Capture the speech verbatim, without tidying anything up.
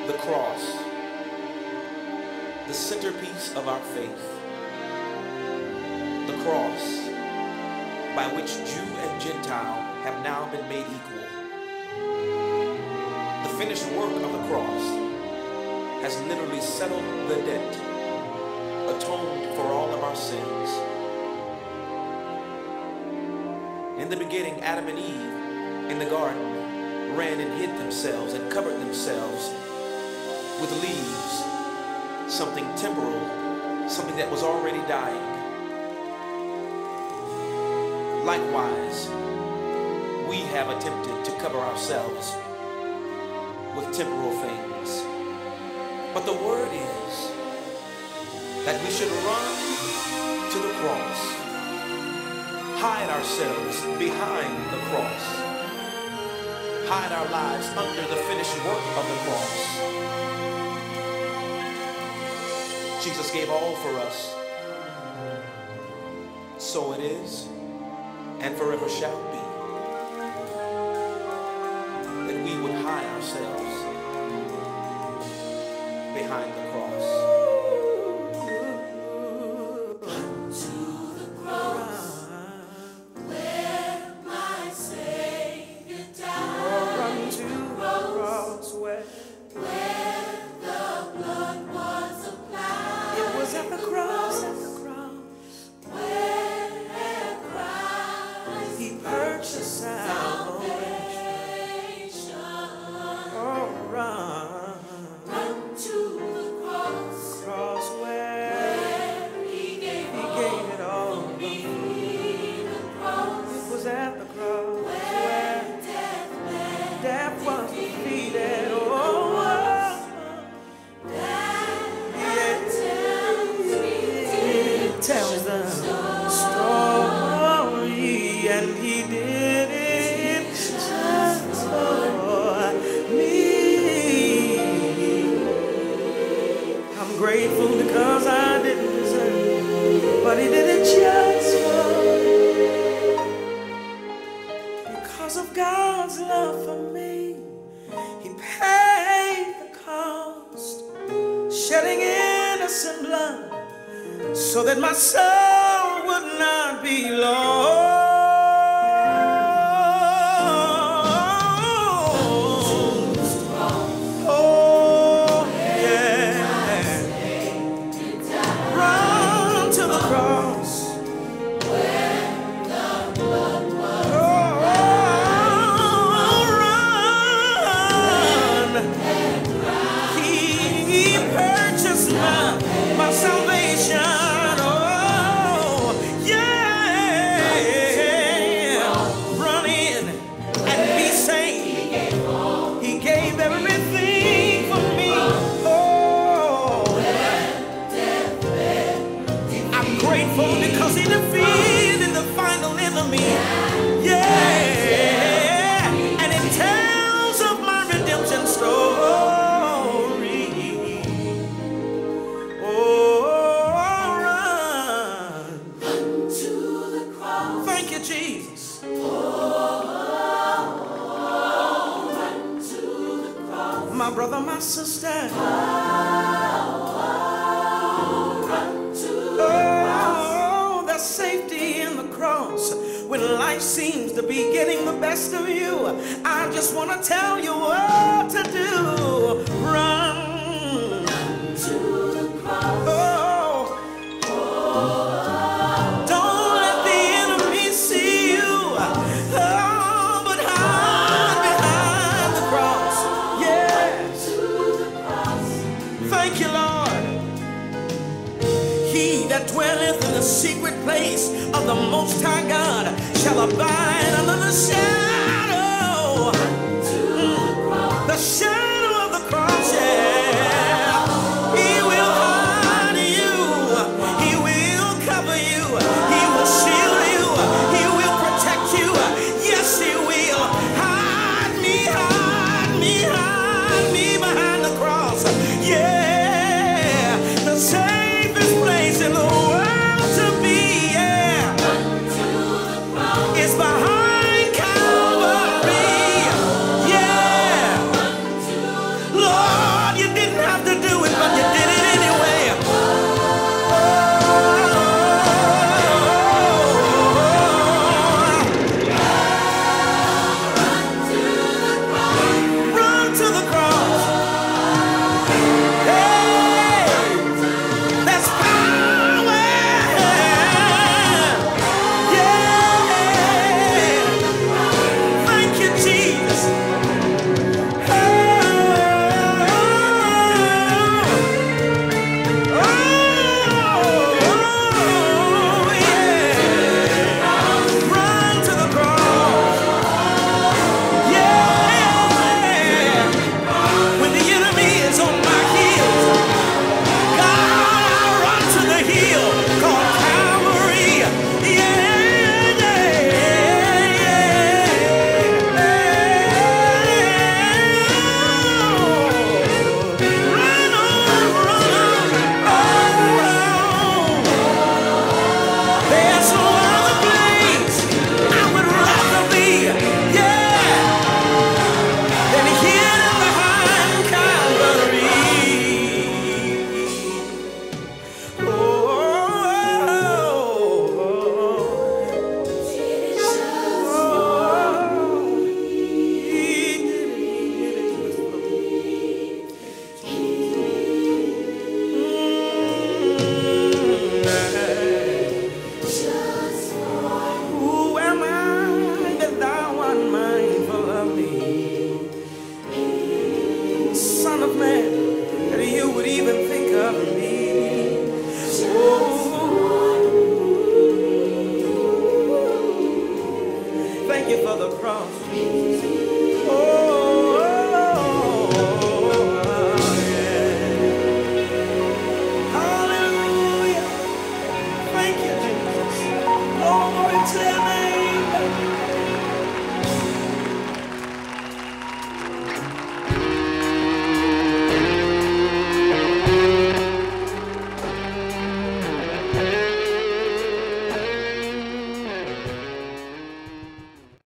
the cross, the centerpiece of our faith. The cross, by which Jew and Gentile have now been made equal. The finished work of the cross has literally settled the debt, atoned for all of our sins. In the beginning, Adam and Eve in the garden ran and hid themselves and covered themselves with leaves, something temporal, something that was already dying. Likewise, we have attempted to cover ourselves with temporal things. But the word is that we should run to the cross, hide ourselves behind the cross, hide our lives under the finished work of the cross. Jesus gave all for us. So it is, and forever shall be, that we would hide ourselves behind the cross. To the cross, where my Savior died. Run to the cross, where, where the blood was applied. It was at the cross, at the cross, where Christ He purchased salvation. Oh, run. To the cross, cross where, where he gave, he all, gave it all for me. The cross, it was at the cross where, where death, death was defeated. Oh, that, that tells me, it tells the story, and he did it just for me. Grateful because I didn't deserve it, but he did it just for me. Because of God's love for me, he paid the cost, shedding innocent blood so that my soul would not be lost. My sister, oh, run to the cross. Oh, there's safety in the cross when life seems to be getting the best of you. I just want to tell you what to do. Run, run to the cross. Oh, oh, don't let the enemy see you. Oh, but hide behind the cross. Yeah. Thank you, Lord. He that dwelleth in the secret place of the Most High God shall abide under the shadow, mm, the shadow of the cross. Yeah. He will hide you. He will cover you. He will shield you. He will protect you. Yes, he will. Hide me, hide me, hide me behind the cross. Yeah. The safest place in the world to be, yeah, is behind Calvary. Thank you for the cross.